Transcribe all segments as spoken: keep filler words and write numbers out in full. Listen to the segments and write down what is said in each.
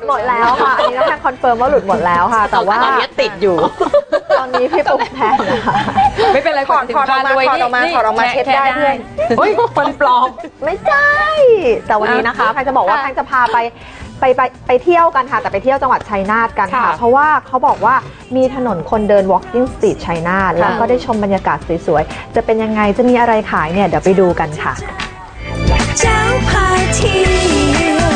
หมดแล้วค่ะอันนี้น้องแพนคอนเฟิร์มว่าหลุดหมดแล้วค่ะแต่ว่าตอนนี้ติดอยู่ตอนนี้พี่ปุ๊กแพนนะคะไม่เป็นไรถอดถอดออกมาถอดออกมาถอดออกมาเช็ดได้เพื่อนเฮ้ยมันปลอมไม่ใช่แต่วันนี้นะคะแพนจะบอกว่าแพนจะพาไปไปไปไปเที่ยวกันค่ะแต่ไปเที่ยวจังหวัดชัยนาทกันค่ะเพราะว่าเขาบอกว่ามีถนนคนเดิน walking street ชัยนาทแล้วก็ได้ชมบรรยากาศสวยๆจะเป็นยังไงจะมีอะไรขายเนี่ยเดี๋ยวไปดูกันค่ะเจ้าพาเที่ยว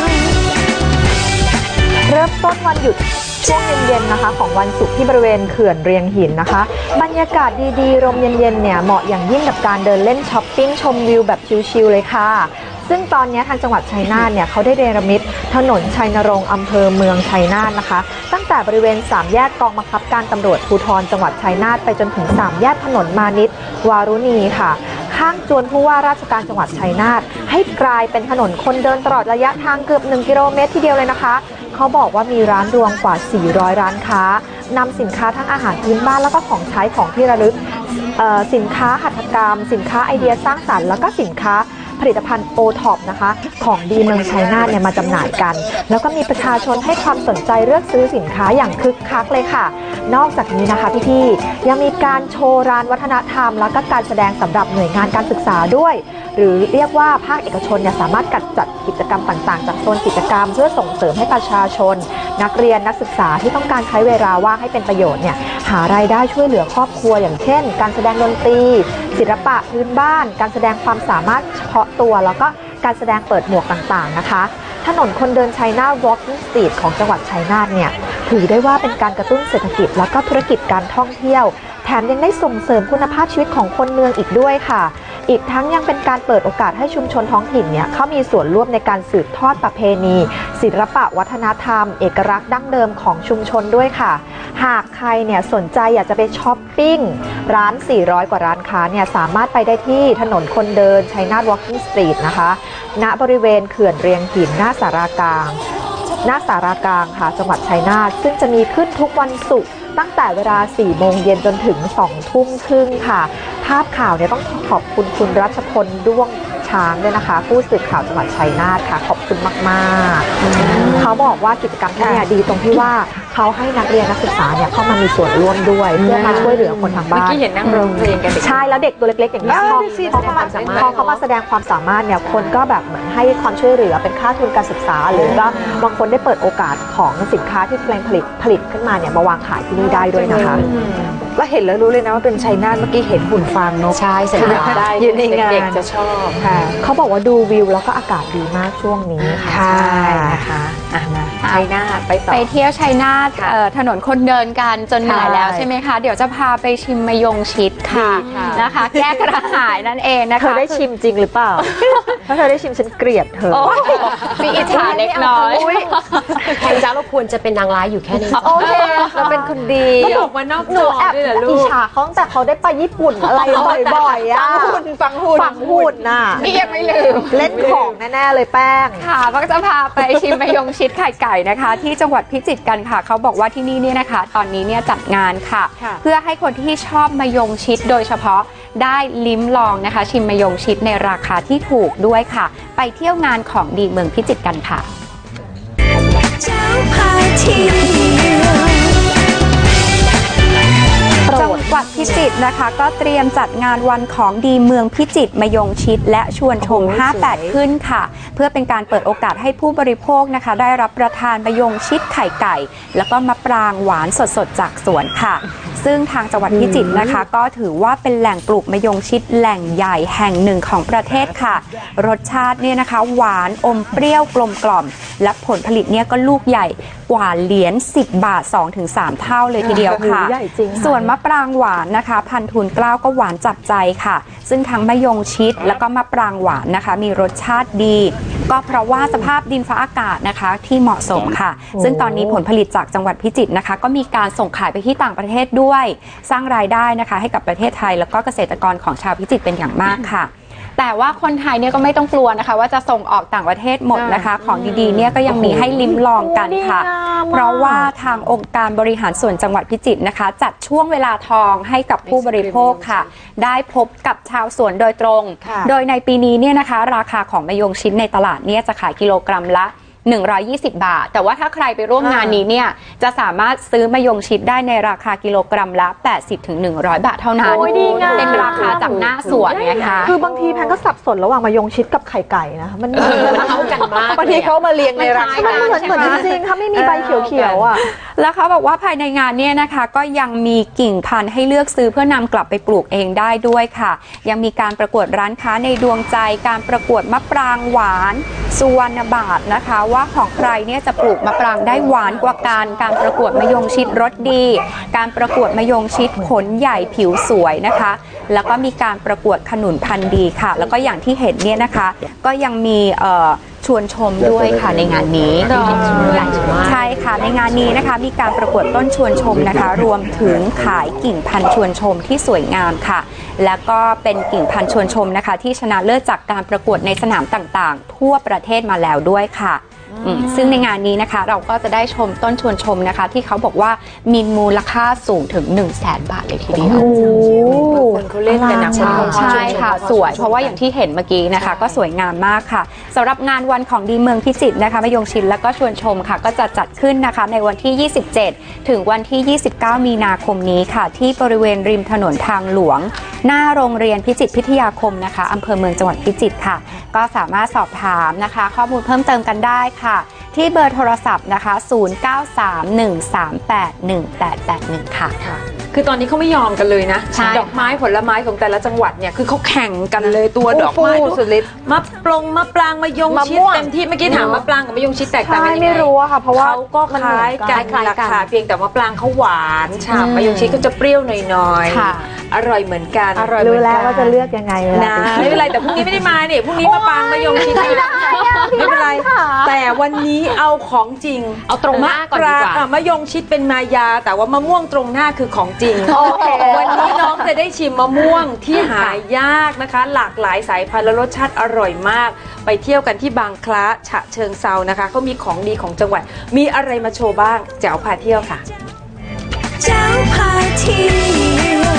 เริ่มต้นวันหยุดช่วงเย็นๆนะคะของวันศุกร์ที่บริเวณเขื่อนเรียงหินนะคะบรรยากาศดีๆลมเย็นๆเนี่ยเหมาะอย่างยิ่งกับการเดินเล่นช้อปปิ้งชมวิวแบบชิลๆเลยค่ะซึ่งตอนนี้ทางจังหวัดชัยนาทเนี่ยเขาได้เนรมิตถนนชัยนรงค์อำเภอเมืองชัยนาทนะคะตั้งแต่บริเวณสามแยกกองบังคับการตำรวจภูธรจังหวัดชัยนาทไปจนถึงสามแยกถนนมานิตวารุณีค่ะข้างจวนผู้ว่าราชการจังหวัดชัยนาทให้กลายเป็นถนนคนเดินตลอดระยะทางเกือบหนึ่งกิโลเมตรทีเดียวเลยนะคะเขาบอกว่ามีร้านรวมกว่าสี่ร้อยร้านค้านำสินค้าทั้งอาหารพื้นบ้านแล้วก็ของใช้ของที่ระลึกสินค้าหัตถกรรมสินค้าไอเดียสร้างสรรค์แล้วก็สินค้าผลิตภัณฑ์โอท็อปนะคะของดีเมืองชัยนาทเนี่ยมาจำหน่ายกันแล้วก็มีประชาชนให้ความสนใจเลือกซื้อสินค้าอย่างคึกคักเลยค่ะนอกจากนี้นะคะพี่ๆยังมีการโชว์ร้านวัฒนธรรมแล้วก็การแสดงสำหรับหน่วยงานการศึกษาด้วยหรือเรียกว่าภาคเอกชนเนี่ยสามารถจัดจัดกิจกรรมต่างๆจากโซนกิจกรรมเพื่อส่งเสริมให้ประชาชนนักเรียนนักศึกษาที่ต้องการใช้เวลาว่างให้เป็นประโยชน์เนี่ยหารายได้ช่วยเหลือครอบครัวอย่างเช่นการแสดงดนตรีศิลปะพื้นบ้านการแสดงความสามารถเฉพาะตัวแล้วก็การแสดงเปิดหมวกต่างๆนะคะถนนคนเดินชัยนาท walking street ของจังหวัดชัยนาทเนี่ยถือได้ว่าเป็นการกระตุ้นเศรษฐกิจแล้วก็ธุรกิจการท่องเที่ยวแถมยังได้ส่งเสริมคุณภาพชีวิตของคนเมืองอีกด้วยค่ะอีกทั้งยังเป็นการเปิดโอกาสให้ชุมชนท้องถิ่นเนี่ยเขามีส่วนร่วมในการสืบทอดประเพณีศิลปะวัฒนธรรมเอกลักษณ์ดั้งเดิมของชุมชนด้วยค่ะหากใครเนี่ยสนใจอยากจะไปช้อปปิ้งร้านสี่ร้อยกว่าร้านค้าเนี่ยสามารถไปได้ที่ถนนคนเดินชัยนาท walking street นะคะณบริเวณเขื่อนเรียงหินหน้าสารากลางหน้าสารากลางค่ะจังหวัดชัยนาทซึ่งจะมีขึ้นทุกวันศุกร์ตั้งแต่เวลาสี่โมงเย็นจนถึงสองทุ่มครึ่งค่ะภาพข่าวเนี่ยต้องขอบคุณคุณรัชพลด้วงช้างด้วยนะคะผู้สื่อข่าวจังหวัดชัยนาทค่ะขอบคุณมากๆเขาบอกว่ากิจกรรมที่นี่ดีตรงที่ว่าเขาให้นักเรียนนักศึกษาเนี่ยเข้ามามีส่วนร่วมด้วยเพื่อมาช่วยเหลือคนทางบ้านเมื่อกี้เห็นนั่งร้องเพลงกันใช่แล้วเด็กตัวเล็กๆอย่างนี้พอเขามาพอเขามาแสดงความสามารถเนี่ยคนก็แบบเหมือนให้ความช่วยเหลือเป็นค่าทุนการศึกษาหรือว่าบางคนได้เปิดโอกาสของสินค้าที่ตัวเองผลิตผลิตขึ้นมาเนี่ยมาวางขายที่นี่ได้ด้วยนะคะก็เห็นแล้วรู้เลยนะว่าเป็นชัยนาทเมื่อกี้เห็นหุ่นฟางนกใช่สัญญาได้ยืนในงานเด็กจะชอบค่ะเขาบอกว่าดูวิวแล้วก็อากาศดีมากช่วงนี้ค่ะใช่นะคะอ่ะนะชัยนาทไปต่อไปเที่ยวชัยนาทถนนคนเดินกันจนเหนื่อยแล้วใช่ไหมคะเดี๋ยวจะพาไปชิมมะยงชิดค่ะนะคะแก้กระหายนั่นเองนะคะเธอได้ชิมจริงหรือเปล่าถ้าเธอได้ชิมฉันเกลียดเธอมีอิจฉาเล็กน้อยแพนจ้าเราควรจะเป็นนางร้ายอยู่แค่นี้โอเคเราเป็นคนดีก็บอกว่านอกจอด้วยเหรอลูกอิจฉาเขาตั้งแต่เขาได้ไปญี่ปุ่นอะไรบ่อยๆอ่ะฝังหุ่นฝังหุ่นฝังหุ่นน่ะนี่ยังไม่ลืมเล่นของแน่ๆเลยแป้งค่ะก็จะพาไปชิมมะยงชิดไข่ไก่นะคะที่จังหวัดพิจิตรกันค่ะเขาบอกว่าที่นี่เนี่ยนะคะตอนนี้เนี่ยจัดงานค่ะเพื่อให้คนที่ชอบมะยงชิดโดยเฉพาะได้ลิ้มลองนะคะชิมมะยงชิดในราคาที่ถูกด้วยค่ะไปเที่ยวงานของดีเมืองพิจิตรกันค่ะจังหวัดพิจิตรนะคะก็เตรียมจัดงานวันของดีเมืองพิจิตรมะยงชิดและชวนชมห้าแปดขึ้นค่ะเพื่อเป็นการเปิดโอกาสให้ผู้บริโภคนะคะได้รับประทานมะยงชิดไข่ไก่แล้วก็มะปรางหวานสดๆจากสวนค่ะซึ่งทางจังหวัดพิจิตรนะคะก็ถือว่าเป็นแหล่งปลูกมะยงชิดแหล่งใหญ่แห่งหนึ่งของประเทศค่ะรสชาติเนี่ยนะคะหวานอมเปรี้ยวกลมกล่อมและผลผลิตเนี่ยก็ลูกใหญ่กว่าเหรียญสิบบาท สองถึงสาม เท่าเลยทีเดียวค่ะส่วนมะปรางหวานนะคะพันทูลเกล้าก็หวานจับใจค่ะซึ่งทั้งมะยงชิดแล้วก็มะปรางหวานนะคะมีรสชาติดีก็เพราะว่าสภาพดินฟ้าอากาศนะคะที่เหมาะสมค่ะซึ่งตอนนี้ผลผลิตจากจังหวัดพิจิตรนะคะก็มีการส่งขายไปที่ต่างประเทศด้วยสร้างรายได้นะคะให้กับประเทศไทยแล้วก็เกษตรกรของชาวพิจิตรเป็นอย่างมากค่ะแต่ว่าคนไทยเนี่ยก็ไม่ต้องกลัวนะคะว่าจะส่งออกต่างประเทศหมดนะคะของดีๆเนี่ยก็ยังมีให้ลิ้มลองกันค่ะเพราะว่าทางองค์การบริหารส่วนจังหวัดพิจิตรนะคะจัดช่วงเวลาทองให้กับผู้บริโภคค่ะได้พบกับชาวสวนโดยตรงโดยในปีนี้เนี่ยนะคะราคาของมะยงชิดในตลาดเนี่ยจะขายกิโลกรัมละหนึ่งร้อยยี่สิบบาท แต่ว่าถ้าใครไปร่วมงานนี้เนี่ยจะสามารถซื้อมะยงชิดได้ในราคากิโลกรัมละ แปดสิบถึงหนึ่งร้อย บาทเท่านั้นโอ้ยดีงามเป็นราคาจากหน้าสวนไงคะคือบางทีแพนก็สับสนระหว่างมายงชิดกับไข่ไก่นะมันเออมันเข้ากันมากบางทีเขามาเรียงในราคามันเหมือนเหมือนจริงๆถ้าไม่มีใบเขียวๆอ่ะแล้วเขาบอกว่าภายในงานเนี่ยนะคะก็ยังมีกิ่งพันธุ์ให้เลือกซื้อเพื่อนำกลับไปปลูกเองได้ด้วยค่ะ ยังมีการประกวดร้านค้าในดวงใจ การประกวดมะปรางหวานสุวรรณบาทนะคะว่าของใครเนี่ยจะปลูกมะปรางได้หวานกว่ากันการประกวดมะยงชิดรสดี การประกวดมะยงชิดผลใหญ่ผิวสวยนะคะ แล้วก็มีการประกวดขนุนพันธุ์ดีค่ะ แล้วก็อย่างที่เห็นเนี่ยนะคะก็ยังมีเอ่อชวนชมด้วยค่ะในงานนี้ ใช่ค่ะในงานนี้นะคะมีการประกวดต้นชวนชมนะคะ รวมถึงขายกิ่งพันธุ์ชวนชมที่สวยงามค่ะ แล้วก็เป็นกิ่งพันธุ์ชวนชมนะคะที่ชนะเลิศจากการประกวดในสนามต่างๆ ทั่วประเทศมาแล้วด้วยค่ะอืมซึ่งในงานนี้นะคะเราก็จะได้ชมต้นชวนชมนะคะที่เขาบอกว่ามีมูลค่าสูงถึง หนึ่งแสน บาทเลยทีเดียวคนเขาเล่นกันนะใช่คนเขาใช่ค่ะสวยเพราะว่าอย่างที่เห็นเมื่อกี้นะคะก็สวยงามมากค่ะสำหรับงานวันของดีเมืองพิจิตรนะคะมะยงชิดและก็ชวนชมค่ะก็จะจัดขึ้นนะคะในวันที่ ยี่สิบเจ็ด ถึงวันที่ ยี่สิบเก้า มีนาคมนี้ค่ะที่บริเวณริมถนนทางหลวง หน้าโรงเรียนพิจิตรพิทยาคมนะคะอำเภอเมืองจังหวัดพิจิตรค่ะก็สามารถสอบถามนะคะข้อมูลเพิ่มเติมกันได้ค่ะที่เบอร์โทรศัพท์นะคะ ศูนย์ เก้า สาม หนึ่ง สาม แปด หนึ่ง แปด แปด หนึ่ง ค่ะคือตอนนี้เขาไม่ยอมกันเลยนะใช่ดอกไม้ผลไม้ของแต่ละจังหวัดเนี่ยคือเขาแข่งกันเลยตัวดอกไม้ฟู่สุดฤทธิ์มะปรางมะปรางมะยงชิดมะม่วงเต็มที่เมื่อกี้ถามมะปรางกับมะยงชิดแตกต่างกันใช่ยังไงไม่รู้อะค่ะเพราะว่าเขาก็คล้ายกันคล้ายๆกันราคาเพียงแต่มะปรางเขาหวานฉ่ำมะยงชิดก็จะเปรี้ยวหน่อยค่ะๆอร่อยเหมือนกันรู้แล้วว่าจะเลือกยังไงเวลานะไปไม่เป็นไรแต่พรุ่งนี้ไม่ได้มาเนี่ยพรุ่งนี้มะปรางมะยงชิดไม่ได้ไม่เป็นไร แต่วันนี้เอาของจริงเอาตรงหน้าก่อนดีกว่ามะปรางอ่ะมะยงชิดเป็นมายา แต่ว่ามะม่วงตรงหน้าคือของจริงโอเควันนี้น้องจะได้ชิมมะม่วงที่หายากนะคะ หลากหลายสายพันธุ์และรสชาติอร่อยมาก ไปเที่ยวกันที่บางคล้าฉะเชิงเซานะคะเขามีของดีของจังหวัดมีอะไรมาโชว์บ้างแจ๋วพาเที่ยวค่ะเจ้าพาเที่ยว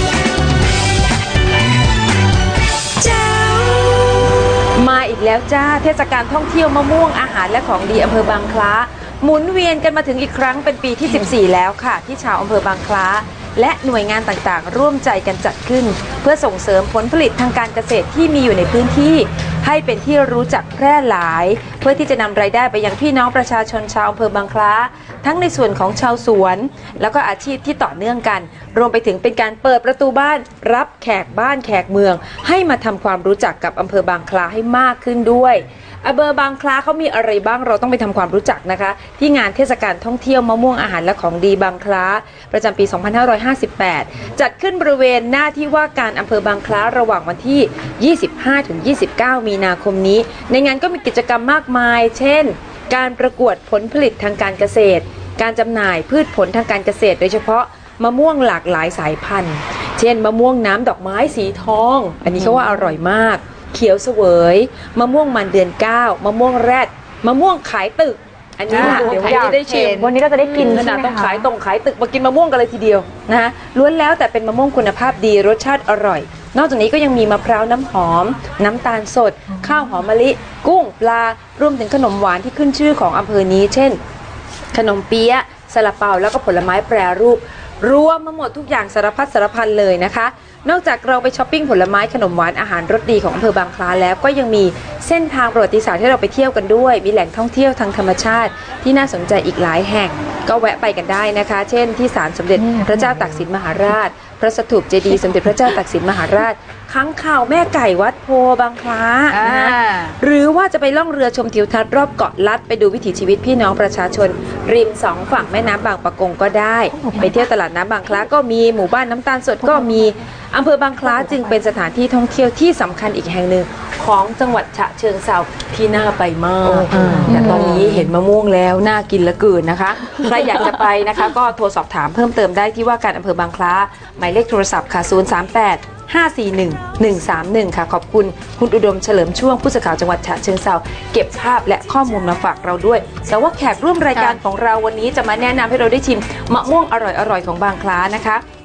เจ้ามาอีกแล้วจ้าเทศกาลท่องเที่ยวมะม่วงอาหารและของดีอำเภอบางคล้าหมุนเวียนกันมาถึงอีกครั้งเป็นปีที่ สิบสี่ แล้วค่ะ ที่ชาวอำเภอบางคล้าและหน่วยงานต่างๆ ร่วมใจกันจัดขึ้น เพื่อส่งเสริมผลผลิตทางการเกษตรที่มีอยู่ในพื้นที่ ให้เป็นที่รู้จักแพร่หลาย เพื่อที่จะนำรายได้ไปยังพี่น้องประชาชนชาวอำเภอบางคล้าทั้งในส่วนของชาวสวน แล้วก็อาชีพที่ต่อเนื่องกัน รวมไปถึงเป็นการเปิดประตูบ้านรับแขกบ้านแขกเมือง ให้มาทำความรู้จักกับอำเภอบางคล้าให้มากขึ้นด้วยอำเภอบางคล้าเขามีอะไรบ้างเราต้องไปทำความรู้จักนะคะ ที่งานเทศกาลท่องเที่ยวมะม่วงอาหารและของดีบางคล้าประจำปี สองพันห้าร้อยห้าสิบแปด จัดขึ้นบริเวณหน้าที่ว่าการอำเภอบางคล้าระหว่างวันที่ ยี่สิบห้าถึงยี่สิบเก้า มีนาคมนี้ ในงานก็มีกิจกรรมมากมาย เช่น การประกวดผลผลิตทางการเกษตร การจำหน่ายพืชผลทางการเกษตร โดยเฉพาะมะม่วงหลากหลายสายพันธุ์ เช่นมะม่วงน้ำดอกไม้สีทอง อันนี้เขาว่าอร่อยมากเขียวเสวยมะม่วงมันเดือนเก้ามะม่วงแรดมะม่วงขายตึก อันนี้ล่ะอ่าเดี๋ยวอยากจะได้ชิมวันนี้เราจะได้กินขใช่นาดไหมต้องคะขายตรงขายตึกมากินมะม่วงกันเลยทีเดียวนะคะล้วนแล้วแต่เป็นมะม่วงคุณภาพดีรสชาติอร่อย นอกจากนี้ก็ยังมีมะพร้าวน้ำหอม น้ำตาลสด ข้าวหอมมะลิ กุ้งปลารวมถึงขนมหวานที่ขึ้นชื่อของอำเภอนี้ เช่น ขนมเปี๊ยะซาลาเปาแล้วก็ผลไม้แปรรูป รวมมาหมดทุกอย่างสารพัดสารพันเลยนะคะ นอกจากเราไปช้อปปิ้งผลไม้ขนมหวานอาหารรสดีของอำเภอบางคล้าแล้วก็ยังมีเส้นทางประวัติศาสตร์ให้เราไปเที่ยวกันด้วย มีแหล่งท่องเที่ยวทางธรรมชาติที่น่าสนใจอีกหลายแห่ง ก็แวะไปกันได้นะคะ เช่นที่ศาลสมเด็จพระเจ้าตากสินมหาราช พระสถูปเจดีย์สมเด็จพระเจ้าตากสินมหาราชค้างคาวแม่ไก่วัดโพบางคล้านะคะหรือว่าจะไปล่องเรือชมทิวทัศน์รอบเกาะลัดไปดูวิถีชีวิตพี่น้องประชาชน ริมสองฝั่งแม่น้ำบางปะกงก็ได้ ไปเที่ยวตลาดน้ำบางคล้าก็มีหมู่บ้านน้ำตาลสดก็มีอำเภอบางคล้าจึงเป็นสถานที่ท่องเที่ยวที่สำคัญอีกแห่งหนึ่งของจังหวัดฉะเชิงเทราที่น่าไปมากแต่ตอนนี้เห็นมะม่วงแล้วน่ากินเหลือเกินนะคะใครอยากจะไปนะคะก็โทรสอบถามเพิ่มเติมได้ที่ว่าการอำเภอบางคล้าหมายเลขโทรศัพท์ค่ะศูนย์ สาม แปด ห้า สี่ หนึ่ง หนึ่ง สาม หนึ่งค่ะขอบคุณคุณอุดมเฉลิมช่วงผู้สื่อข่าวจังหวัดฉะเชิงเทราเก็บภาพและข้อมูลมาฝากเราด้วยแต่ว่าแขกร่วมรายการของเราวันนี้จะมาแนะนำให้เราได้ชิมมะม่วงอร่อยๆของบางคล้านะคะ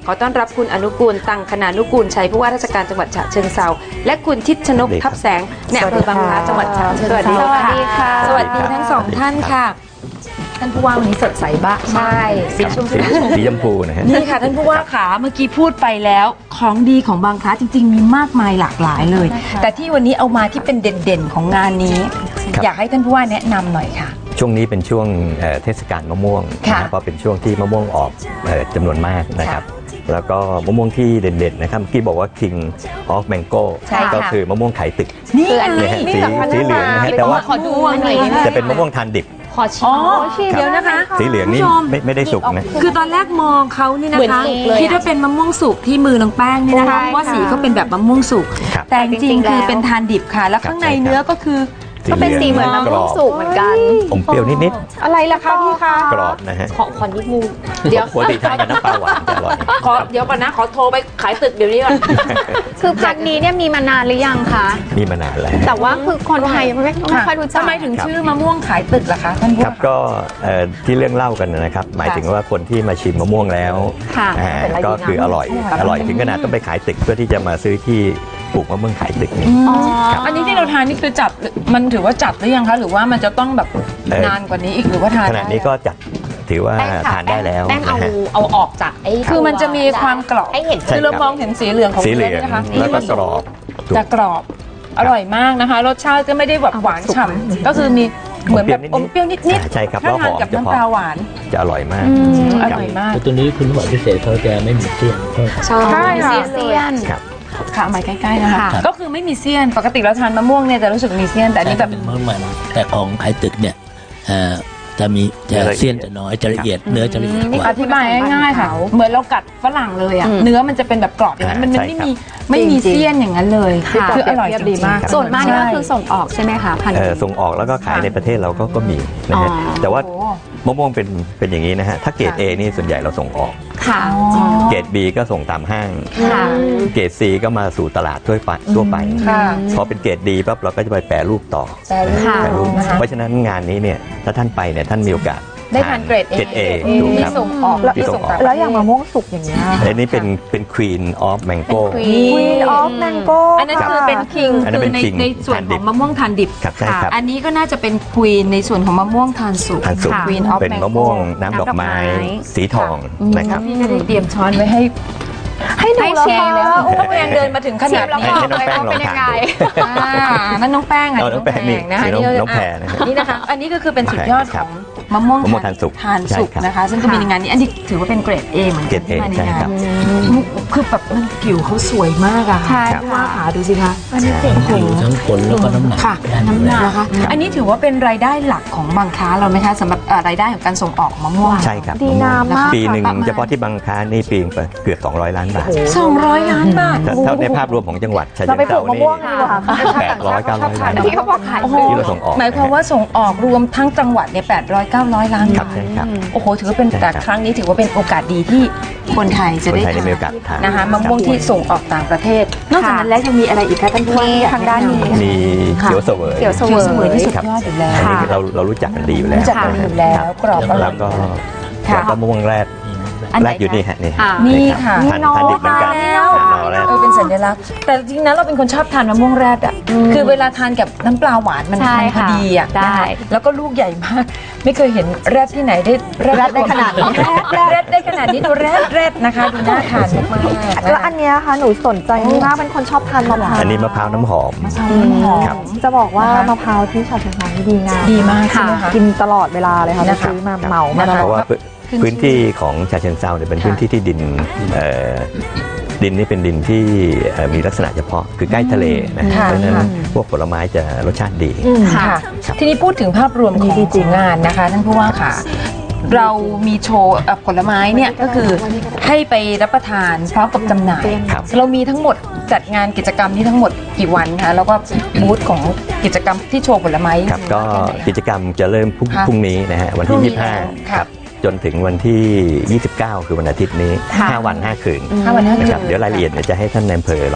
ขอต้อนรับคุณอนุกูลตังคณานุกูลชัยผู้ว่าราชการจังหวัดฉะเชิงเทราและคุณทิพย์ชนกทับแสงในอำเภอบางคล้าจังหวัดฉะเชิงเทราสวัสดีค่ะสวัสดีทั้งสองท่านค่ะท่านผู้ว่าวันนี้สดใสบ้างใช่สีครับชมพูสีสีชมพูนะฮะนี่ค่ะท่านผู้ว่าขาเมื่อกี้พูดไปแล้วของดีของบางคล้าจริง ๆ มีมากมายหลากหลายเลย แต่ที่วันนี้เอามาที่เป็นเด่นๆของงานนี้ครับอยากให้ท่านผู้ว่าแนะนำหน่อยค่ะช่วงนี้เป็นช่วงเอ่อเทศกาลมะม่วงค่ะนะเพราะเป็นช่วงที่มะม่วงออกเอ่อจำนวนมากนะครับ แล้วก็มะม่วงที่เด่นๆนะครับเมื่อกี้บอกว่า King of Mango ใช่ค่ะก็คือมะม่วงไข่ตึกนี่คืออันนี้เนี่ยฮะนี่สีสำคัญสีเหลืองนะฮะมากแต่ว่าขอดูหน่อยจะเป็นมะม่วงทานดิบขอชิอ๋มอเดี๋ยวนะคะสีเหลืองนี่คุณผู้ชมไม่ไม่ได้สุกนะคือตอนแรกมองเขานี่นะเหมือนคะสุกเลยอะคิดว่าเป็นมะม่วงสุกที่มือน้องแป้งนี่นะคะเพราะว่าสีเขาเป็นแบบมะม่วงสุกครับแต่จริงๆคือเป็นทานดิบค่ะ แล้วข้างในเนื้อก็คือก็เป็นสีเหมือนมะม่วงสุกเหมือนกันอมเปรี้ยวนิดอะไรล่ะคะพี่คะๆกรอบนะฮะขอขอนิดนึง เดี๋ยวปกติทานกับน้ำปลาหวานจะอร่อยขอเดี๋ยวก่อนนะ ขอโทรไปขายตึกเดี๋ยวนี้ก่อนคือพันธุ์นี้เนี่ยมีมานานหรือยังคะมีมานานแล้วแต่ว่าคือคนไทยไม่ไม่ค่อยรู้จักทำไมถึงครับชื่อมะม่วงขายตึกล่ะคะท่านผู้ครับว่าก็เอ่อที่เรื่องเล่ากันนะครับ หมายถึงว่าคนที่มาชิมมะม่วงแล้วค่ะอ่าก็คืออร่อยอร่อยถึงขนาดต้องไปขายตึกเพื่อที่จะมาซื้อที่ปลูกมะม่วงขายตึกนี่อ๋ออันนี้ที่เราทานนี่คือจัดมันถือว่าจัดหรือยังคะหรือว่ามันจะต้องแบบเอ่อนานกว่านี้อีกหรือว่าทานขณะนี้ก็จัดถือว่าแป้งค่ะทานได้แล้วแป้งเอานะฮะเอาออกจากไอ้คือมันจะมีความกรอบให้เห็นใช่คือเรามองเห็นสีเหลืองของสีเหลืนื้องนะคะแล้วก็กรอบถูกจะกรอบอร่อยมากนะคะ รสชาติก็ไม่ได้แบบหวานฉ่ำก็คือมีเหมือนแบบออมมเปเปรี้รี้ยยว วนินิดดๆใช่ครับถ้าทานแล้วหอมกับจะน้ำพอปลาหวานจะอร่อยมากอร่อยมากแต่ตัวนี้คุณสมบัติพิเศษเขาจะไม่มีเสี้ยนเขาใช่ใช่ค่ะเซียนครับค่ะมาใกล้ๆนะคะค่ะก็คือไม่มีเสี้ยนปกติเราทานมะม่วงเนี่ยจะรู้สึกมีเสี้ยนแต่อันนี้แบบเป็นมันมันแต่ของขายตึกเนี่ยเอ่อจะมีจะเสี้ยนจะน้อยจะละเอียดเนื้อจะละเอียดกว่าอธิบายง่ายๆค่ะ เหมือนเรากัดฝรั่งเลยอ่ะอืมเนื้อมันจะเป็นแบบกรอบอย่างนั้นมันใช่ไม่ครับมีไม่มีจริงๆเสี้ยนอย่างนั้นเลยค่ะคืออร่อยจริงๆส่วนมากนี่ก็คือส่งออกใช่ไหมคะพันธุ์เอ่อนี้ส่งออกแล้วก็ขายในประเทศเราก็ก็มีนะฮะอ๋อแต่ว่าโอ้มะม่วงเป็นเป็นอย่างนี้นะฮะถ้าเกรด A นี่ส่วนใหญ่เราส่งออกค่ะเกรด B ก็ส่งตามห้างค่ะเกรด C ก็มาสู่ตลาดทั่วไปทั่วไปค่ะพอเป็นเกรดดีปั๊บเราก็จะไปแปรรูปต่อแต่รูปค่ะแปรรูปนะคะเพราะฉะนั้นงานนี้เนี่ยถ้าท่านไปเนี่ยท่านมีโอกาสได้ทานเกรด A เกรด A ถูกมีครับส่งออกแล้วมีส่งต่างแล้วอย่างมะม่วงสุกอย่างนี้ยอันนี้เป็นเป็น Queen of Mango Queen of Mango อันนั้นคือเป็นคิงอันนั้นคืเป็อน ใน king ในส่วนทานขดิอบ งมะม่วงทานดิบครับใช่ครับอันนี้ก็น่าจะเป็นควีนในส่วนของมะม่วงทานสุกทานสุกควีนออฟเป็นมะม่วงน้ำดอกไม้ สีทองนะครับพี่ก็ได้เตรียมช้อนไว้ให้ให้หนูให้เหรอแชร์แล้วคะโอ้ยังเดินมาถึงขนาดนี้ให้น้องแป้งลองทานดูอ่านั่นน้องแป้งอ่ะเอาน้องแป้งนี่นะคะนี่น้องที่น้องแพรนะครับนี่นะคะ อันนี้ก็คือเป็นสุดยอดคขรัอบ งมะม่วงมะม่วงทานสุกทานสุกใช่ครับนะคะ ซึ่งก็มีในงานนี้อันนี้ถือว่าเป็นเกรด A เหมือนเกรกันด A ที่มาในใช่งาครันบคือแบบมันผิวเขาสวยมากอะใช่ว่าขาดูสิคะอันนี้เจ๋งอยู่ทั้งผลแล้วก็น้ำหนักค่ะน้ำหนักนะคะอันนี้ถือว่าเป็นรายได้หลักของบางค้าเราไหมคะสำหรับเอ่อรายได้ของการส่งออกมะม่วงใช่ครับดีงามมากปีหนึ่งประมาณเฉพาะที่บางค้านี่ปีนึงเกือบสองร้อยล้านบาทสองร้อยล้านบาทแต่ถ้าในภาพรวมของจังหวัดฉะเราเชิงไปปลูเทรากมะนี่ม่วงดีกว่าแปดร้อยเก้าร้อยล้านที่เขาบอกขายโอ้โหที่เราส่งออกหมายความว่าส่งออกรวมทั้งจังหวัดเนี่ยแปดร้อยเก้าร้อยล้านครับบาทใช่ครับโอ้โหถือว่าเป็นใช่แต่ครับครั้งนี้ถือว่าเป็นโอกาสดีที่คนไทยจะคนได้ไทยได้ทานมีโอกาสทานนะคะมะม่วงที่ส่งออกต่างประเทศ นอกจากนั้นแล้วยังมีอะไรอีกคะท่านผู้ว่ามีที่อยกทางด้านนี้แะำมีเขียวเสวยเขียวเสเขียวเสวยนี่สุดครับยอดอยู่แล้วอันนี้คือเราเรารู้จักกันดีอยู่แล้วรู้จักกันอยู่แล้วกรอบอร่แล้อวย ก็ค่ะแล้วก็มะม่วงแรดอันไหนแรดอยู่นี่ฮะนี่อ่านี่ค่ะทานทานดิบเหมือนกันแล้วเป็นนอแรดเออเป็นสัญลักษณ์แต่จริงๆนะเราเป็นคนชอบทานมะม่วงแรดอ่ะคือเวลาทานกับน้ำปลาหวานมันใช่มันพอค่ะดีอ่ะได้นะคะแล้วก็ลูกใหญ่มาก ไม่เคยเห็นแรดที่ไหนได้แรดได้ขนาดนี้แรดแรดได้ขนาดนี้ดูแรดแรดนะคะดูน่าทานมากๆแล้วอันเนี้ยค่ะหนูสนใจนี่มากเป็นคนชอบทานมะพร้าวอันนี้มะพร้าวน้ำหอมอืมครับจะบอกว่ามะพร้าวที่ฉะเชิงเทรานี่ดีงามดีมากใช่ไหมคะกินตลอดเวลาเลยค่ะไปนะคะซื้อมาเหมามานะคะเพราะว่าพื้นขึ้นพื้นที่ของฉะเชิงเทราเนี่ยเป็นค่ะพื้นที่ที่ดินเอ่อดินนี่เป็นดินที่เอ่อมีลักษณะเฉพาะคือใกล้ทะเลนะฮะค่ะเพราะฉะนั้นค่ะพวกผลไม้จะรสชาติดีค่ะ ทีนี้พูดถึงภาพรวมของของงานนะคะท่านผู้ว่าค่ะ เรามีโชว์เอ่อผลไม้เนี่ยก็คือให้ไปรับประทานพร้อมกับจำหน่ายครับเรามีทั้งหมดจัดงานกิจกรรมนี้ทั้งหมดกี่วันคะแล้วก็บูธของกิจกรรมที่โชว์ผลไม้ครับก็แค่ไหนกิจกรรมจะเริ่มพรุ่งค่ะพรุ่งนี้นะฮะวันพรุ่ที่งนี้ยี่สิบห้าค่ะครับจนถึงวันที่ยี่สิบเก้าคือวันอาทิตย์นี้ค่ะห้าวันห้าคืนห้าวันห้านะคืครับนเดี๋ยวรายละเอียดเนี่ยจะให้ท่านนายอำเภอลอง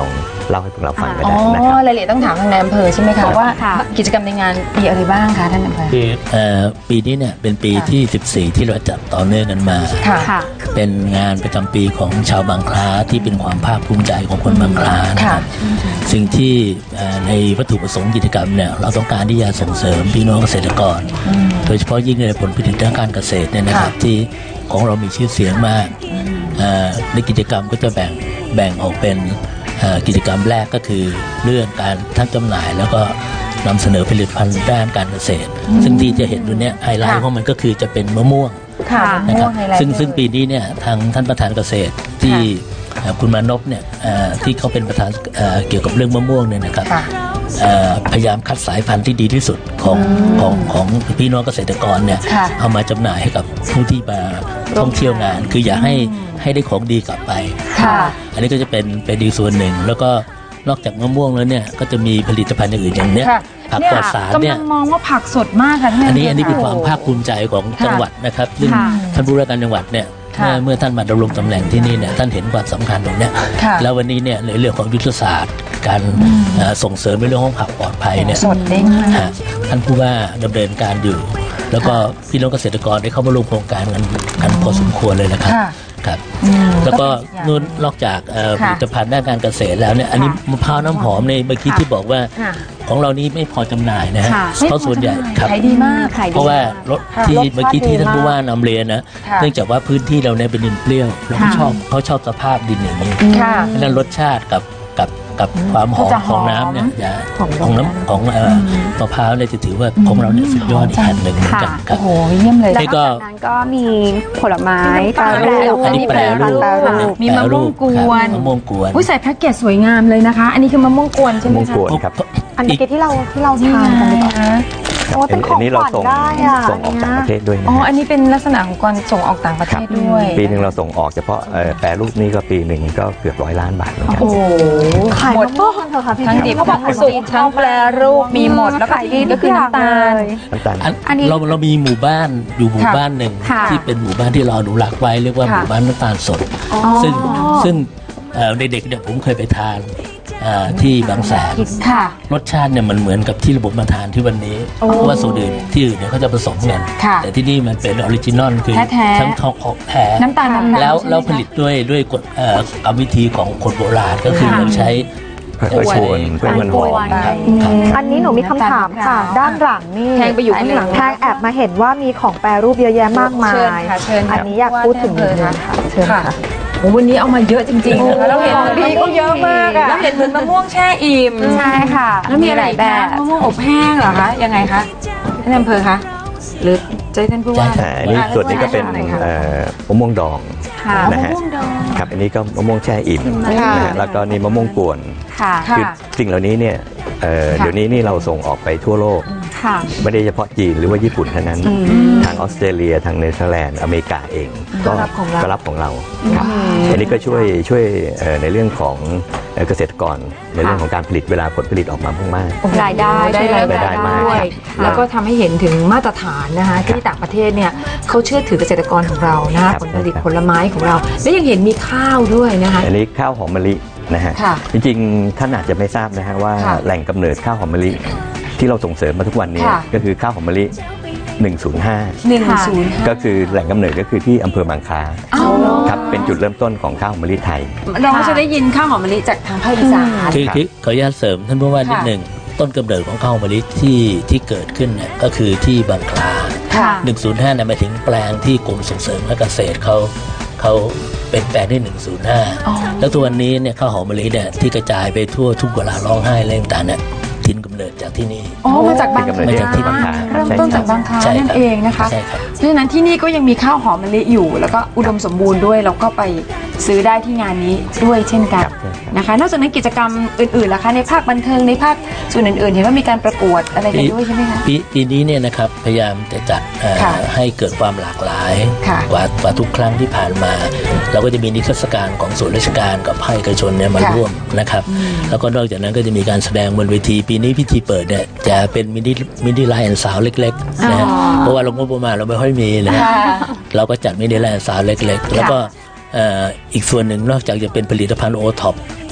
เล่าให้พวกเราฟังก็อ๋อได้นะครับรายละเอียดต้องถามทางนายอำเภอใช่ไหมคะว่ากิจกรรมในงานมีอะไรบ้างคะท่านอำเภอคือเอ่อปีนี้เนี่ยเป็นปีที่ สิบสี่ ที่เราจัดต่อเนื่องกันมาค่ะค่ะเป็นงานประจำปีของชาวบางคล้าที่เป็นความภาคภูมิใจของคนบางคล้านะครับสิ่งที่เอ่อในวัตถุประสงค์กิจกรรมเนี่ยเราต้องการที่จะส่งเสริมพี่น้องเกษตรกร โดยเฉพาะยิ่งในผลผลิตทางการเกษตรเนี่ยนะครับที่ของเรามีชื่อเสียงมากเอ่อในกิจกรรมก็จะแบ่งแบ่งออกเป็นเอ่อกิจกรรมแรกก็คือเรื่องการทั้งจำหน่ายแล้วก็นำเสนอผลิตภัณฑ์ด้านการเกษตร ซึ่งที่จะเห็นดูเนี่ยไฮไลท์ของมันก็คือจะเป็นมะม่วงค่ะนะครับม่วงไฮไลท์ซึ่งซึ่งเลยปีนี้เนี่ยทางท่านประธานเกษตรที่เอ่อคุณมานพเนี่ยเอ่อที่เขาเป็นประธานเอ่อเกี่ยวกับเรื่องมะม่วงเนี่ยนะครับค่ะเอ่อพยายามคัดสายพันธุ์ที่ดีที่สุดของของของพี่น้องเกษตรกรเนี่ยค่ะเอามาจำหน่ายให้กับผู้ที่มาท่องเที่ยวงาน คืออยากให้ให้ได้ของดีกลับไปค่ะอันนี้ก็จะเป็นเป็นอีกส่วนหนึ่ง แล้วก็นอกจากมะม่วงแล้วเนี่ยก็จะมีผลิตภัณฑ์อย่างอื่นอย่างเนี้ยค่ะผักปลอดสารเนี่ยกำลังมองว่าผักสดมากค่ะท่านอันนี้อันนี้เป็นำภความภาคภูมิใจของจังหวัดนะครับซึ่งค่ะท่านผู้ว่าการจังหวัดเนี่ยค่ะเมื่อเมื่อท่านมาดำรงตำแหน่งที่นี่เนี่ยท่านเห็นความสำคัญตรงเนี้ยค่ะแล้ววันนี้เนี่ยในเรื่องของยุทธศาสตร์การเอ่อส่งเสริมในเรื่องของผักปลอดภัยเนี่ยสดเด้งมากฮะท่านผู้ว่าดำเนินการอยู่ แล้วก็พี่น้องเกษตรกรได้เข้ามาร่วมโครงการกันกันพอสมควรเลยนะครับค่ะครับแล้วก็นู่นนอกจากเอ่อผค่ะลิตภัณฑ์ด้านการเกษตรแล้วเนี่ยอันนี้มะพร้าวน้ำหอมในเมื่อกี้ที่บอกว่าค่ะของเรานี้ไม่พอจำหน่ายนะฮะค่ะเพราะส่วนใหญ่ครับขายดีมากขายดีเพราะว่ารสที่รสชาติเมื่อกี้ที่ท่านดีมากผู้ว่านำเรียนนะค่ะเนื่องจากว่าพื้นที่เราเนี่ยเป็นดินเปรี้ยวแล้วเขาค่ะชอบเขาชอบสภาพดินอย่างนี้ค่ะเพราะฉะนั้นรสชาติกับกับกับความหอมก็จะหอมของน้ำเนี่ยจะของของน้ำของเอ่อมะพร้าวเนี่ยจะถือว่าของเราเนี่ยสุดยอดอีกอันหนึ่งเหมือนกันครัโอ้บโหเยี่ยมเลยแล้วนี่นก็อกจากนั้นก็มีผลไม้แปรรูปอันนี้แปรรูปแปรรูปมีมะม่วงกวนครับมะม่วงกวนอุ้ยใส่แพ็กเกจสวยงามเลยนะคะ อันนี้คือมะม่วงกวนใช่ไหมมะม่วงคะกวนครับอันนี้ที่เราที่เราทานกันหรือเปล่านะโอ้เป็นของนี้ขเราวัญส่งได้อ่ะส่งออกต่างประเทศด้วยนะอ๋อฮะอันนี้เป็นลักษณะของการส่งออกต่างประเทครับศด้วยปีหนึ่งเราส่งออกเฉพาะเอ่อแปรรูปนี่ก็ปีหนึ่งก็เกือบร้อยล้านบาทเหมือนกันโอ้โหขายหมดมะม่วงกันเถอะค่ะพี่ทั้งดิบเขาบอกทั้งสุกทั้งแปรรูปมีหมดแล้วก็ขายดีที่ก็คือน้ำตาลน้ำตาลอันอันนี้เราเรามีหมู่บ้านอยู่หมู่ค่ะบ้านหนึ่งค่ะที่เป็นหมู่บ้านที่เราอนุรักษ์ไว้เรียกว่าหค่ะมู่บ้านน้ำตาลสด ซึ่งซึ่งเอ่อเด็กๆเนี่ยผมเคยไปทานเอ่อที่บางแสนค่ะรสชาติเนี่ยมันเหมือนกับที่ระบบมาทานที่วันนี้เพราะว่าสูตรอื่นที่อื่นเนี่ยเขาจะผสมกันค่ะแต่ที่นี่มันเป็นออริจินอลคือแท้ๆทั้งทองของแท้น้ำตาลมะพร้าวแล้วใช่ไหมแล้วคะผลิตด้วยด้วยกฎเอ่อกรรมวิธีของคนโบราณก็คือค่ะเราใช้ค่อยๆชวนเพื่อให้มันหอมครับอันนี้หนูมีคำถามค่ะ ด้านหลังนี่แทงไปอยู่ข้างหลังแทงแอบมาเห็นว่ามีของแปรรูปเยอะแยะมากมาเชิญยค่ะเชิญค่ะอันนี้อยากพูดถึงนิดนึงค่ะเชิญค่ะโอ้วันนี้เอามาเยอะจริงๆนะคะเราเห็นของดีก็เยอะมากอะเราเห็นเหมือนมะม่วงแช่อิ่มใช่ค่ะแล้วมีอะไรอีกแบคะบมะม่วงอบแห้งเหรอคะยังไงคะท่านอำเภอคะหรือเจ้าท่านผู้ว่าอ่าอันนี้ส่วนนี้ก็เป็นเอ่อมะม่วงดองค่ะนะฮะครับอันนี้ก็มะม่วงแช่อิ่มนะฮะแล้วก็นี่มะม่วงกวนค่ะค่ะคือสิ่งเหล่านี้เนี่ยเอ่อค่ะเดี๋ยวนี้นี่เราส่งออกไปทั่วโลกค่ะไม่ได้เฉพาะจีนหรือว่าญี่ปุ่นเท่านั้น ทางออสเตรเลียทางเนเธอร์แลนด์อเมริกาเองก็ก็รับของเราก็รับของเราครับอันนี้ก็ช่วยช่วยเอ่อในเรื่องของเอ่อเกษตรกรในเรื่องของการผลิตเวลาผลผลิตออกมามากรายได้ได้รายรายได้มากด้วยครับแล้วก็ทำให้เห็นถึงมาตรฐานนะคะที่ต่างประเทศเนี่ยเขาเชื่อถือเกษตรกรของเรานะครัคะบผลผลิตผลไม้ของเรา และยังเห็นมีข้าวด้วยนะคะอันนี้ข้าวหอมมะลินะฮะค่ะจริงๆท่านอาจจะไม่ทราบนะฮะว่าค่ะแหล่งกำเนิดข้าวหอมมะลิที่เราส่งเสริมมาทุกวันนี้ค่ะก็คือข้าวหอมมะลิหนึ่งศูนย์ห้าหนึ่งศูนย์ก็คือแหล่งกำเนิดก็คือที่อำเภอบางคล้าอ้าวเหรอครับเป็นจุดเริ่มต้นของข้าวหอมมะลิไทยเราก็จะได้ยินข้าวหอมมะลิจากทางภาคอีสานคือคือขออนุญาตเสริมท่านผู้ว่านิดค่ะหนึ่งต้นกำเนิดของข้าวหอมมะลิที่ที่เกิดขึ้นเนี่ยก็คือที่บางคลาค่ะหนึ่งศูนย์ห้าเนี่ยหมายถึงแปลงที่กรมส่งเสริมและเกษตรเขาเขาเป็นแปลงที่หนึ่งศูนย์ห้าแล้วตัวนนี้เนี่ยข้าวหอมมะลิเนี่ยที่กระจายไปทั่วทุกเวลาร้องไห้อะไรต่างๆเนี่ยทินกำเนิดจากที่นี่อ๋อมาจากบางเป็นกำเนิดคจากที่บางคล้าเริ่มต้นจากบางคล้าใช่ครับนั่นเองนะคะใช่ครับเพราะฉะนั้นที่นี่ก็ยังมีข้าวหอมมะลิอยู่ แล้วก็อุดมสมบูรณ์ด้วยเราก็ไปซื้อได้ที่งานนี้ด้วยเช่นกันครับใช่ครับนะคะ นอกจากนั้นกิจกรรมอื่นๆล่ะคะในภาคบันเทิงในภาคส่วนอื่นๆ เห็นว่ามีการประกวดอะไรกันด้วยใช่ไหมคะปีปีนี้เนี่ยนะครับพยายามจะจัดเอ่อค่ะให้เกิดความหลากหลายค่ะกว่ากว่าทุกครั้งที่ผ่านมา เราก็จะมีนิทรรศการของส่วนราชการกับภาคเอกชนเนี่ยมาค่ะร่วมนะครับ แล้วก็นอกจากนั้นก็จะมีการแสดงบนเวที ปีนี้พิธีเปิดเนี่ยจะเป็นมินิมินิไลน์สาวเล็กๆนะฮะเพราะว่าเรางบประมาณเราไม่ค่อยมีนะฮะ เราก็จัดมินิไลน์สาวเล็กๆ แล้วก็เอ่ออีกส่วนหนึ่งนอกจากจะเป็นผลิตภัณฑ์โอท็อป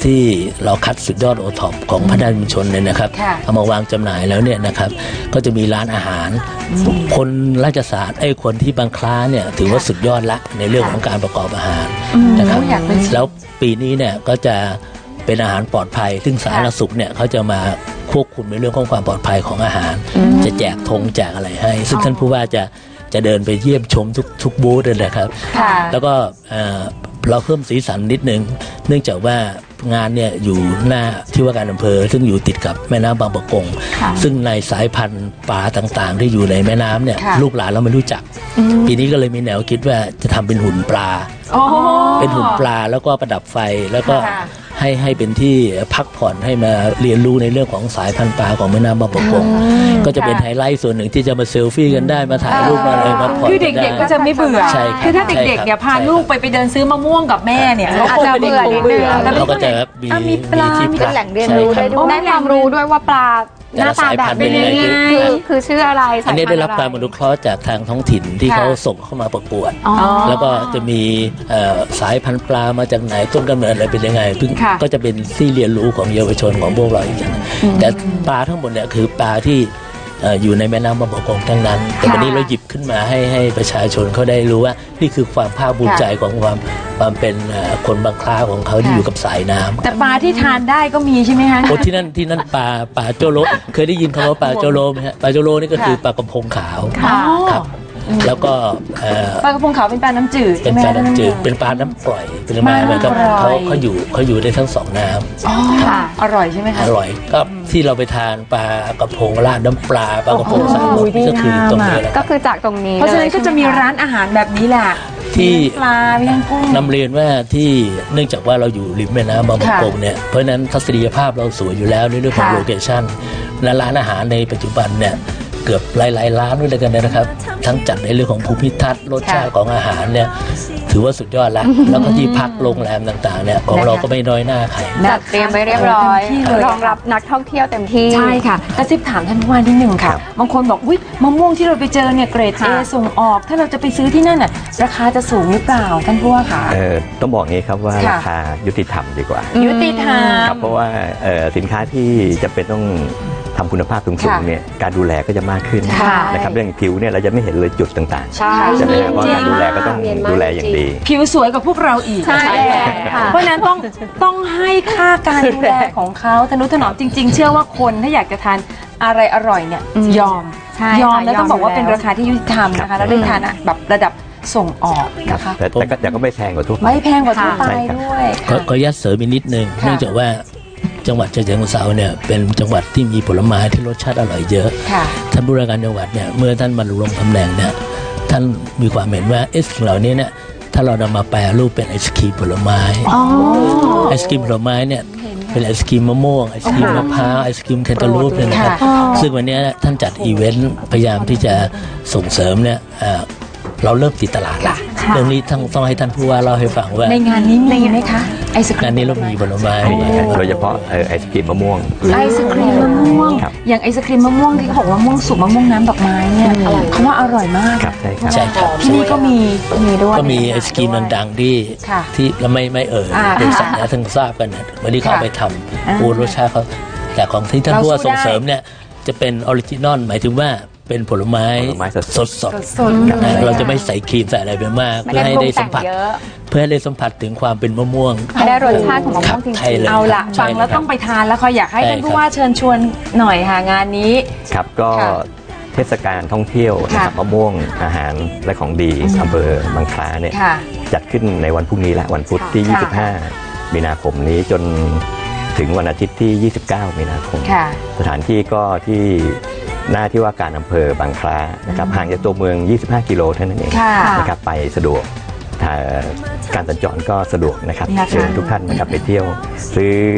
ที่เราคัดสุดยอดโอท็อปของพระด้านชุมชนเนี่ยนะครับค่ะเอามาวางจำหน่ายแล้วเนี่ยนะครับก็จะมีร้านอาหาร คนราชสารไอ้คนที่บางคล้าเนี่ยถือว่าสุดยอดละในเรื่องของการประกอบอาหารนะครับแล้วปีนี้เนี่ยก็จะเป็นอาหารปลอดภัยซึ่งสาธารณสุขเนี่ยเขาจะมาควบคุมในเรื่องของความปลอดภัยของอาหาร จะแจกธงแจกอะไรให้ ซึ่งท่านผู้ว่าจะจะเดินไปเยี่ยมชมทุกทุกบูธเลยนะครับค่ะแล้วก็เอ่อเราเพิ่มสีสันนิดนึงเนื่องจากว่างานเนี่ยอยู่หน้าที่ว่าการอำเภอซึ่งอยู่ติดกับแม่น้ำบางประกง ซึ่งในสายพันธุ์ปลาต่างๆ ที่อยู่ในแม่น้ำเนี่ยค่ะลูกหลานเราไม่รู้จัก ปีนี้ก็เลยมีแนวคิดว่าจะทำเป็นหุ่นปลาอ๋อเป็นหุ่นปลาแล้วก็ประดับไฟแล้วก็ค่ะให้ให้เป็นที่พักผ่อนให้มาเรียนรู้ในเรื่องของสายพันธุ์ปลาของแม่น้ำบางประกงก็จะเป็นไฮไลท์ส่วนหนึ่งที่จะมาเซลฟี่กันได้มาถ่ายรูปมาอะไรมาผ่อนคือกันได้เด็กๆก็จะไม่เบื่อใช่ครับคือถ้าเด็กๆเนี่ยพาลูกไปไปเดินซื้อมะม่วงกับแม่เนี่ยเขาอาจจะเบื่อนิดนึงเขาก็จะมีอ่ะมีปลาที่เป็นแหล่งเรียนรู้ใช่ได้ครับด้วยได้ความรู้ด้วยว่าปลาหน้าตาแบบนี้แต่ละสายพันธุ์เป็นยังไงคือคือชื่ออะไรสายพัอันนธุ์นี้ได้รับอะการอนุเคราะห์จากทางท้องถิ่นที่ค่ะเขาส่งเข้ามาประกวดอ๋อแล้วก็จะมีเอ่อสายพันธุ์ปลามาจากไหนต้นกำเนิดอะไรเป็นยังไงซึ่งค่ะก็จะเป็นที่เรียนรู้ของเยาวชนของพวกเราอีกอย่างหนึ่งแต่ปลาทั้งหมดเนี่ยคือปลาที่เอ่ออยู่ในแม่น้ำบางประกงทั้งนั้น แต่วันนี้เราหยิบขึ้นมาให้ให้ประชาชนเขาได้รู้ว่านี่คือความภาคภูมิใจของความความเป็นเอ่อคนบางคล้าของเขาที่อยู่กับสายน้ำแต่ปลาที่ทานได้ก็มีใช่ไหมคะโอ้ที่นั่นที่นั่นปลาปลาโจโลเคยได้ยินคำว่าปลาโจโลไหมฮะปลาโจโลนี่ก็คือปลากระพงขาวค่ะครับแล้วก็เอ่อปลากระพงขาวเป็นปลาน้ำจืดเป็นใช่ไหมปลาคะน้ำจืดเป็นปลาน้ำปล่อยเป็นปลาปลาน้ำเหมือนกับปล่อยเขาเขาอยู่เขาอยู่ได้ทั้งสองน้ำอ๋ออร่อยใช่ไหมอคะร่อยก็ที่เราไปทานปลากระพงราดน้ำปลาปลากระพงใส่หมดนี่ก็คือตรงนี้แหละคก็รับคือจากตรงนี้เพราะฉะนั้นก็จะมีเลยใช่ไหคร้านอาหารแบบนี้แหละที่มีทั้งปลามีทั้งกุ้งนำเรียนว่าที่เนื่องจากว่าเราอยู่ริมแม่น้ำบางประกงเนี่ยเพราะฉะนั้นทัศนียภาพเราสวยอยู่แล้วในเรื่องของค่ะโลเคชั่นและร้านอาหารในปัจจุบันเนี่ยเกือบหลายๆร้านด้วยกันนะครับ ทั้งจัดในเรื่องของภูมิทัศน์รสชาติของอาหารเนี่ยถือว่าสุดยอดแล้วแล้วก็ที่พักโรงแรมต่างๆเนี่ยของเราก็ไม่น้อยหน้าใครจัดเตรียมไว้เรียบร้อยเต็มที่เลยรองรับนักท่องเที่ยวเต็มที่ใช่ค่ะกระซิบถามท่านผู้ว่านิดหนึ่งค่ะ บางคนบอกอุ้ยมะม่วงที่เราไปเจอเนี่ยเกรด A ส่งออก ถ้าเราจะไปซื้อที่นั่นน่ะราคาจะสูงหรือเปล่าท่านผู้ว่าคะเอ่อต้องบอกงี้ครับว่าค่ะราคายุติธรรมดีกว่ายุติธรรมครับเพราะว่าเอ่อสินค้าที่จะเป็นต้องทำคุณภาพสูงค่ะๆเนี่ยการดูแลก็จะมากขึ้นค่ะนะครับเรื่องผิวเนี่ยเราจะไม่เห็นเลยจุดต่างใช่ๆใช่ไหมครับเพราะการดูแลก็ต้องดูแลอย่างดีผิวสวยกว่าพวกเราอีกใช่แล้วค่ะเพราะฉะนั้นต้องต้องให้ค่าการดูแลของเขาทนุถนอมจริง ๆ เชื่อว่าคนถ้าอยากจะทานอะไรอร่อยเนี่ยยอมใช่ยอมค่ะแล้วต้องบอกว่าอยู่เป็นราคาที่ยุติธรรมนะคะแล้วได้ทานอะแบบระดับส่งออกนะคะแต่แต่ก็แต่ก็ไม่แพงกว่าทั่วไปไม่แพงกว่าทั่วไปใช่ครับด้วยขอขออนุญาตเสริมอีกนิดนึงค่ะเนื่องจากว่าจังหวัดฉะเชิงเทราเนี่ยเป็นจังหวัดที่มีผลไม้ที่รสชาติอร่อยเยอะค่ะท่านผู้ว่าการจังหวัดเนี่ยเมื่อท่านมาลงตำแหน่งเนี่ยท่านมีความเห็นว่าเอสเหล่านี้เนี่ยถ้าเรานำมาแปรรูปเป็นไอศครีมผลไม้ไอศครีมผลไม้เนี่ยเป็นไอศครีมมะม่วงไอศครีมมะพร้าวไอศครีมแคนตาลูปเนี่ยนะครับค่ะซึ่งวันนี้ท่านจัดอีเวนต์พยายามที่จะส่งเสริมเนี่ยเอ่อเราเริ่มติดตลาดละเรื่องนี้ต้องต้องให้ท่านผู้ว่าเล่าให้ฟังว่าในงานนี้มีไหมคะไอศครีงานมนี้เรามีผลไม้โดยเฉพาะเอ่อไอศกรีมมะม่วงไอศครีมมะม่วงครับอย่างไอศครีมมะม่วงที่เขาบอกว่ามะม่วงสุกมะม่วงน้ำดอกไม้เนี่ยเขาว่าอร่อยมากครับใช่ครับใช่ครับที่นี่ก็มีมีด้วยก็มีไอศกรีมดังๆที่ค่ะที่เราไม่ไม่เอ่ยอ่าบริษัทนะทั้งทราบกันนะวันนี้เขาเอาไปทอ่าำโอ้รสชาติเขาแต่ของที่ท่านเราผู้ว่าสู้ส่งได้เสริมเนี่ยจะเป็นออริจินอลหมายถึงว่าเป็นผลไม้ผลไม้สดสดสดสดๆนะเราจะไม่ใส่ครีมใส่อะไรไปมากไม่เพื่อได้ให้ปรุได้งแต่สังมผัสเยอะเพื่อให้ได้สัมผัสถึงความเป็นมะม่วงให้ได้รสชาติของมะคม่รัวบงจริงใช่เลยเอาละใช่ฟังแล้วครับต้องไปทานแล้วค่ะอยากให้ใช่ท่านผู้ครับว่าเชิญชวนหน่อยค่ะงานนี้ครับก็ค่ะเทศกาลท่องเที่ยวนะครับค่ะมะม่วงอาหารและของดีอำเภอบางคล้าเนี่ยค่ะจัดขึ้นในวันพรุ่งนี้และวันพุธที่ค่ะยี่สิบห้า มีนาคมนี้จนถึงวันอาทิตย์ที่ ยี่สิบเก้า มีนาคมค่ะสถานที่ก็ที่หน้าที่ว่าการอำเภอบางคล้านะครับห่างจากตัวเมือง ยี่สิบห้า กิโลเท่านั้นเองค่ะนะครับไปสะดวกถ้าการสัญจรก็สะดวกนะครับนะคะเชิญทุกท่านนะครับไปเที่ยวซื้อ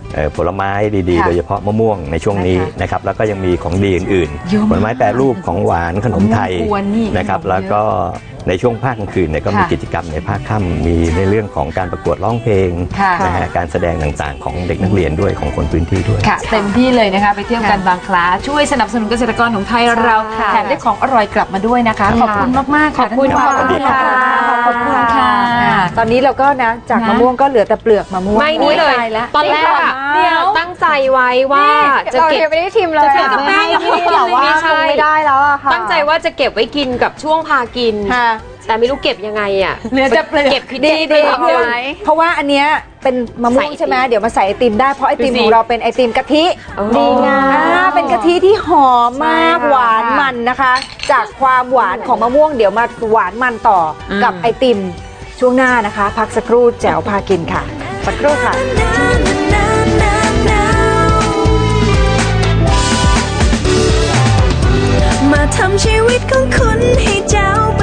เอ่อผลไม้ดีๆค่ะโดยเฉพาะมะม่วงในช่วงนี้นะครับแล้วก็ยังมีของดีอื่นเยอะๆมากผลไม้แปรรูปของหวานขนมไทยมะม่วงกวนนี่นะครับเยอะแล้วก็ในช่วงภาคกลางคืนเนี่ยก็มีค่ะกิจกรรมในภาคค่ำมีในเรื่องของการประกวดร้องเพลงค่ะนะฮะการแสดงต่างๆของเด็กนักเรียนด้วยของคนพื้นที่ด้วยค่ะเต็มที่เลยนะคะไปเที่ยวกันบางคลาช่วยสนับสนุนเกษตรกรของไทยเราค่ะแถมได้ของอร่อยกลับมาด้วยนะคะ ขอบคุณมากๆขอบคุณท่านขอบคุณผู้ว่าค่ะขอบคุณค่ะตอนนี้เราก็นะจากนะมะม่วงก็เหลือแต่เปลือกมะม่วงไม่นี่เลยตายแล้วตอนแรกอะเดี๋ยวตั้งใจไว้ว่าจะเราเก็บยังไม่ได้ชิมเลยจะชิมกับแป้งยังไม่ได้กินเลยแต่ว่าไม่ใช่คงไม่ได้แล้วอะค่ะตั้งใจว่าจะเก็บไว้กินกับช่วงพากินค่ะแต่ไม่รู้เก็บยังไงอ่ะเหลือแต่เปลือกเก็บผิดดีที่ดีเอาคือไว้เพราะว่าอันเนี้ยเป็นมะม่วงใส่ใช่ไหมไอติมเดี๋ยวมาใส่ไอติมได้เพราะไอติมดูสิของเราเป็นไอติมกะทิดีงามอ่าเป็นกะทิที่หอมมากใช่ค่ะหวานมันนะคะ จากความหวานของมะม่วงเดี๋ยวมาหวานมันต่ออมกับไอติมช่วงหน้านะคะ พักสักครู่แจ๋วพากินค่ะสักครู่ค่ะมาทำชีวิตของคุณให้เจ้า